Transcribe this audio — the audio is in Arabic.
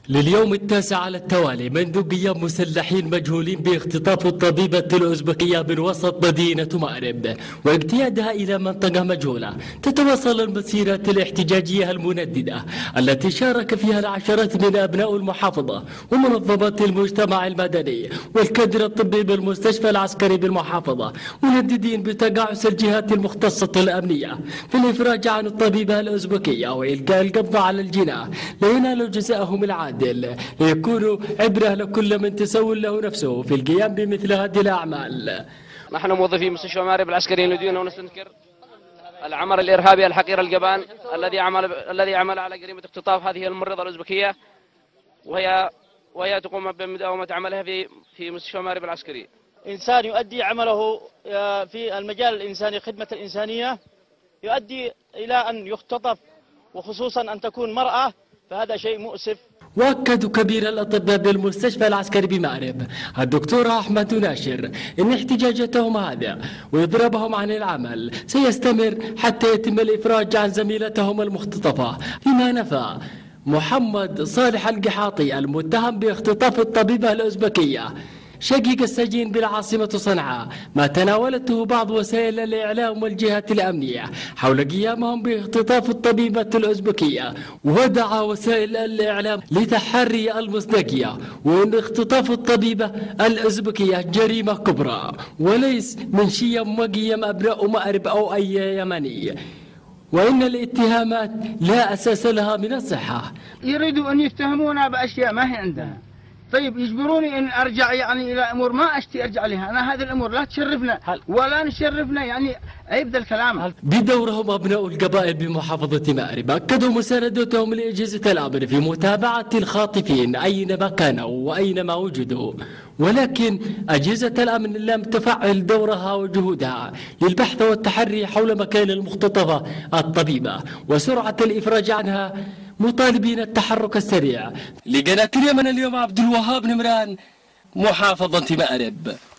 لليوم التاسع على التوالي منذ قيام مسلحين مجهولين باختطاف الطبيبة الأوزبكية من وسط مدينة مأرب واجتيازها إلى منطقة مجهولة. تتواصل المسيرات الاحتجاجية المنددة التي شارك فيها العشرات من أبناء المحافظة ومنظمات المجتمع المدني والكادر الطبي بالمستشفى العسكري بالمحافظة، منددين بتقاعس الجهات المختصة الأمنية في الإفراج عن الطبيبة الأوزبكية وإلقاء القبض على الجناح لينالوا جزاءهم العادل، ليكونوا عبرة لكل من تسول له نفسه في القيام بمثل هذه الأعمال. نحن موظفي مستشفى مأرب العسكري ندين ونستنكر العمل الإرهابي الحقير الجبان الذي عمل على جريمة اختطاف هذه الممرضة الأوزبكية وهي تقوم بمداومة عملها في مستشفى مأرب العسكري. إنسان يؤدي عمله في المجال الإنساني، خدمة الإنسانية، يؤدي إلى أن يختطف، وخصوصا أن تكون مرأة، فهذا شيء مؤسف. وأكد كبير الأطباء بالمستشفى العسكري بمأرب الدكتور أحمد ناشر إن احتجاجاتهم هذا وإضرابهم عن العمل سيستمر حتى يتم الإفراج عن زميلتهم المختطفة، فيما نفى محمد صالح القحاطي المتهم باختطاف الطبيبة الأوزبكية شقيق السجين بالعاصمة صنعاء ما تناولته بعض وسائل الإعلام والجهات الأمنية حول قيامهم باختطاف الطبيبة الأوزبكية، ودعا وسائل الإعلام لتحري المصداقية وأن اختطاف الطبيبة الأوزبكية جريمة كبرى وليس من شيم وقيم أبناء مأرب أو أي يمني، وإن الاتهامات لا أساس لها من الصحة. يريدوا أن يتهمونا بأشياء ما هي عندنا. طيب يجبروني ان ارجع يعني الى امور ما اشتي ارجع لها، انا هذه الامور لا تشرفنا ولا نشرفنا، يعني عيب ذا الكلام. بدورهم ابناء القبائل بمحافظة مأرب اكدوا مساندتهم لاجهزة الامن في متابعة الخاطفين اينما كانوا واينما وجدوا، ولكن اجهزة الامن لم تفعل دورها وجهودها للبحث والتحري حول مكان المختطفة الطبيبة وسرعة الافراج عنها، مطالبين التحرك السريع. لقناة اليمن اليوم عبد الوهاب نمران، محافظة مأرب.